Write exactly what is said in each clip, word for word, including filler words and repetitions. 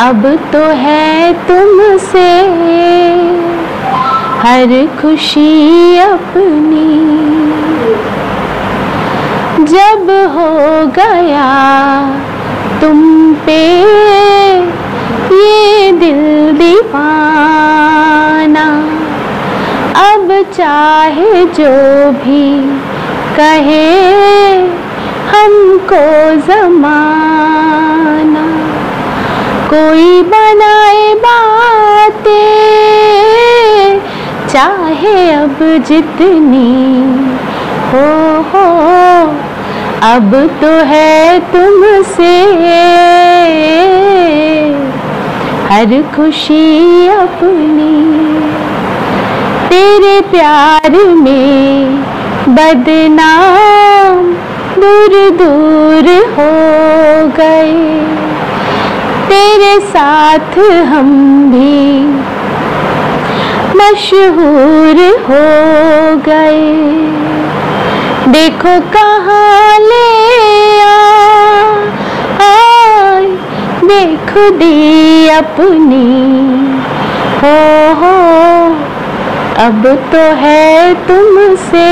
अब तो है तुमसे हर खुशी अपनी, जब हो गया तुम पे ये दिल दीवाना, अब चाहे जो भी कहे हमको ज़माना, कोई बनाए बातें चाहे अब जितनी हो हो, अब तो है तुमसे हर खुशी अपनी। तेरे प्यार में बदनाम दूर दूर हो गए, तेरे साथ हम भी मशहूर हो गए। देखो कहाँ ले आए बेखुदी अपनी, हो हो अब तो है तुमसे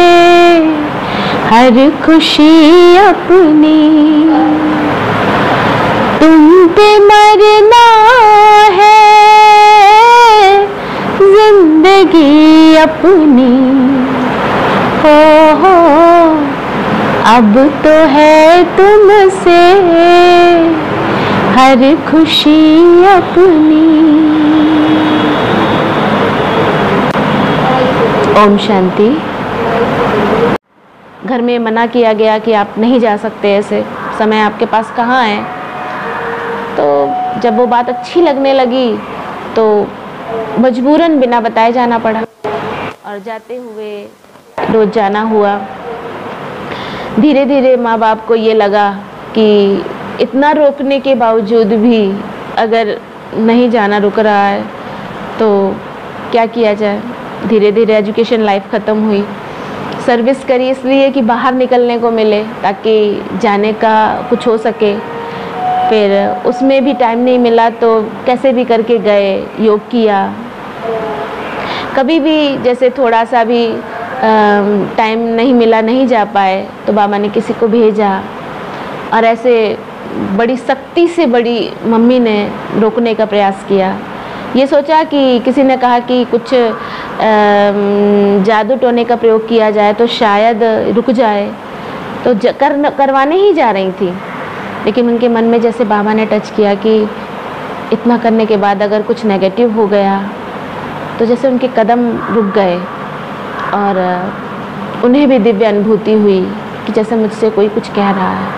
हर खुशी अपनी। तुम पे मरना है जिंदगी अपनी, हो हो अब तो है तुमसे हर खुशी अपनी। ओम शांति। घर में मना किया गया कि आप नहीं जा सकते, ऐसे समय आपके पास कहाँ है। तो जब वो बात अच्छी लगने लगी तो मजबूरन बिना बताए जाना पड़ा और जाते हुए रोज जाना हुआ। धीरे धीरे माँ बाप को ये लगा कि इतना रोकने के बावजूद भी अगर नहीं जाना रुक रहा है तो क्या किया जाए। धीरे धीरे एजुकेशन लाइफ ख़त्म हुई। सर्विस करी इसलिए कि बाहर निकलने को मिले ताकि जाने का कुछ हो सके। फिर उसमें भी टाइम नहीं मिला तो कैसे भी करके गए, योग किया। कभी भी जैसे थोड़ा सा भी टाइम नहीं मिला, नहीं जा पाए तो बाबा ने किसी को भेजा और ऐसे बड़ी सख्ती से बड़ी मम्मी ने रोकने का प्रयास किया। ये सोचा कि किसी ने कहा कि कुछ जादू टोने का प्रयोग किया जाए तो शायद रुक जाए, तो कर करवाने ही जा रही थी। लेकिन उनके मन में जैसे बाबा ने टच किया कि इतना करने के बाद अगर कुछ नेगेटिव हो गया तो जैसे उनके कदम रुक गए और उन्हें भी दिव्य अनुभूति हुई कि जैसे मुझसे कोई कुछ कह रहा है।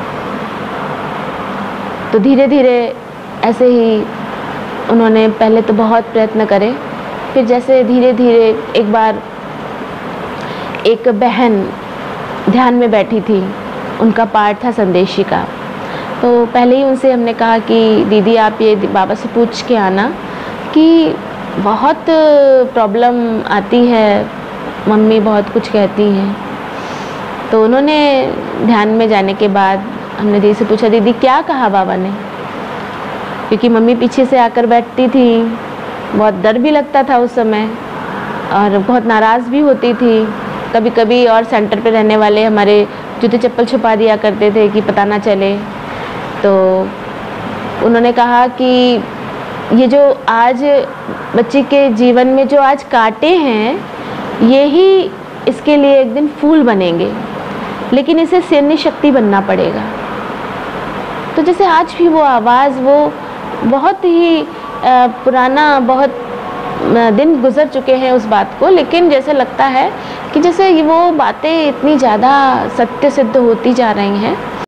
तो धीरे धीरे ऐसे ही उन्होंने पहले तो बहुत प्रयत्न करे, फिर जैसे धीरे धीरे एक बार एक बहन ध्यान में बैठी थी, उनका पाठ था संदेशी का। तो पहले ही उनसे हमने कहा कि दीदी आप ये बाबा से पूछ के आना कि बहुत प्रॉब्लम आती है, मम्मी बहुत कुछ कहती हैं। तो उन्होंने ध्यान में जाने के बाद हमने दीदी से पूछा दीदी क्या कहा बाबा ने, क्योंकि मम्मी पीछे से आकर बैठती थी। बहुत डर भी लगता था उस समय और बहुत नाराज़ भी होती थी। कभी कभी और सेंटर पे रहने वाले हमारे जूते चप्पल छुपा दिया करते थे कि पता ना चले। तो उन्होंने कहा कि ये जो आज बच्चे के जीवन में जो आज कांटे हैं ये ही इसके लिए एक दिन फूल बनेंगे, लेकिन इसे सिरनी शक्ति बनना पड़ेगा। तो जैसे आज भी वो आवाज़, वो बहुत ही पुराना, बहुत दिन गुजर चुके हैं उस बात को, लेकिन जैसे लगता है कि जैसे वो बातें इतनी ज़्यादा सत्य सिद्ध होती जा रही हैं